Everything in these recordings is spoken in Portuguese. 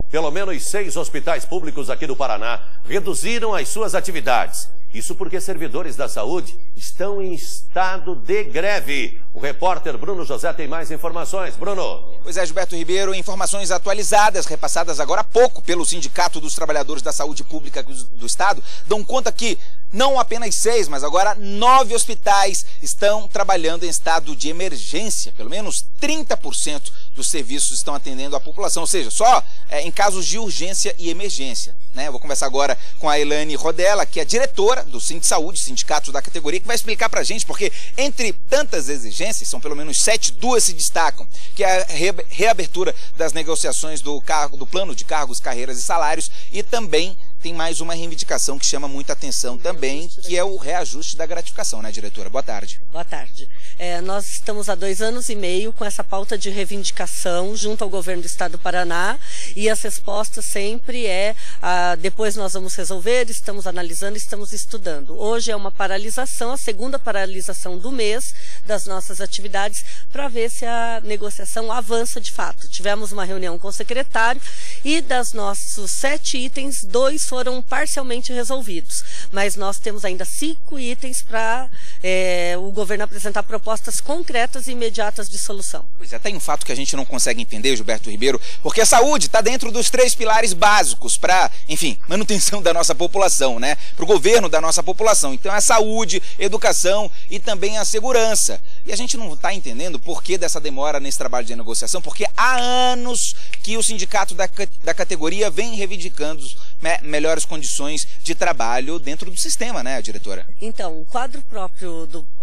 Pelo menos 6 hospitais públicos aqui do Paraná reduziram as suas atividades. Isso porque servidores da saúde estão em estado de greve. O repórter Bruno José tem mais informações. Bruno. Pois é, Gilberto Ribeiro, informações atualizadas, repassadas agora há pouco pelo Sindicato dos Trabalhadores da Saúde Pública do Estado, dão conta que não apenas 6, mas agora 9 hospitais estão trabalhando em estado de emergência. Pelo menos 30% dos serviços estão atendendo a população, ou seja, só em casos de urgência e emergência. Eu vou conversar agora com a Elaine Rodella, que é diretora do Sindsaúde, sindicato da categoria, que vai explicar pra gente, porque entre tantas exigências, são pelo menos 7, 2 se destacam, que é a reabertura das negociações do plano de cargos, carreiras e salários, e também tem mais uma reivindicação que chama muita atenção também, que é o reajuste da gratificação, né, diretora? Boa tarde. Boa tarde. Nós estamos há 2 anos e meio com essa pauta de reivindicação junto ao governo do Estado do Paraná, e as respostas sempre depois nós vamos resolver, estamos analisando, estamos estudando. Hoje é uma paralisação, a segunda paralisação do mês das nossas atividades, para ver se a negociação avança de fato. Tivemos uma reunião com o secretário e das nossos 7 itens, 2 foram parcialmente resolvidos, mas nós temos ainda 5 itens para o governo apresentar propostas concretas e imediatas de solução. Pois é, tem um fato que a gente não consegue entender, Gilberto Ribeiro, porque a saúde está dentro dos 3 pilares básicos para, enfim, manutenção da nossa população, né? Para o governo da nossa população. Então é a saúde, educação e também a segurança. E a gente não está entendendo por que dessa demora nesse trabalho de negociação, porque há anos que o sindicato da categoria vem reivindicando melhores condições de trabalho dentro do sistema, né, diretora? Então, o quadro próprio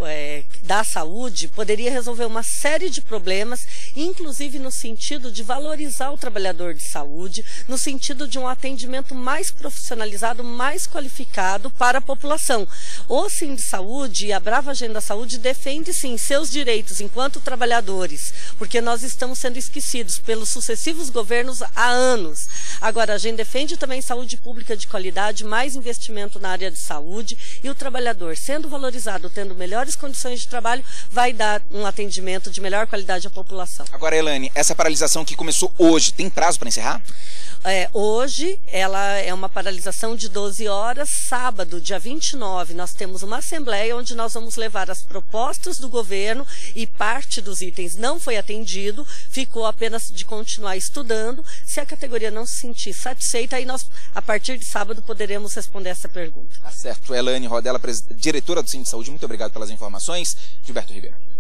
da saúde poderia resolver uma série de problemas, inclusive no sentido de valorizar o trabalhador de saúde, no sentido de um atendimento mais profissionalizado, mais qualificado para a população. O Sindsaúde e a Brava Agenda Saúde defende, sim, seus direitos enquanto trabalhadores, porque nós estamos sendo esquecidos pelos sucessivos governos há anos. Agora, a gente defende também saúde pública de qualidade, mais investimento na área de saúde, e o trabalhador, sendo valorizado, tendo melhores condições de trabalho, vai dar um atendimento de melhor qualidade à população. Agora, Elaine, essa paralisação que começou hoje, tem prazo para encerrar? Hoje, ela é uma paralisação de 12 horas, sábado, dia 29, nós temos uma assembleia onde nós vamos levar as propostas do governo e parte dos itens não foi atendido, ficou apenas de continuar estudando. Se a categoria não se sentir satisfeita, aí nós, a partir de sábado, poderemos responder essa pergunta. Tá certo. Elaine Rodella, diretora do Sindsaúde, muito obrigado pelas informações. Gilberto Ribeiro.